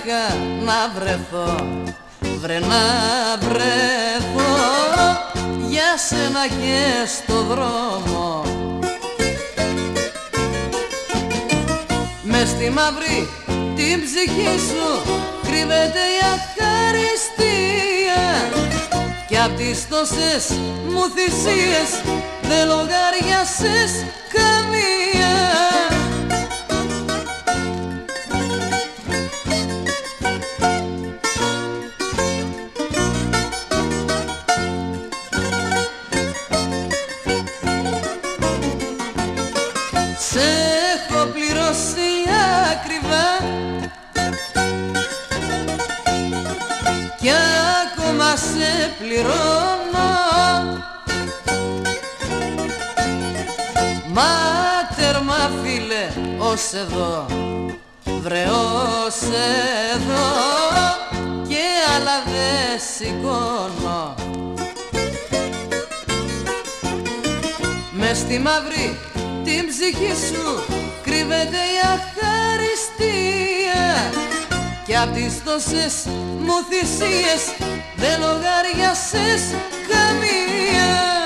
είχα να βρεθώ, βρε να βρεθώ για σένα και στο δρόμο. Μες στη μαύρη την ψυχή σου κρύβεται η αχαριστία κι απ' τις τόσες μου θυσίες δεν λογαριάσες καμία. Σε έχω πληρώσει ακριβά κι ακόμα σε πληρώνω, μα τέρμα φίλε ως εδώ, βρε ως εδώ και άλλα δε σηκώνω. Μες στη μαύρη την ψυχή σου κρύβεται η αχαριστία κι απ' τις τόσες μου θυσίες δεν λογαριάσες καμία.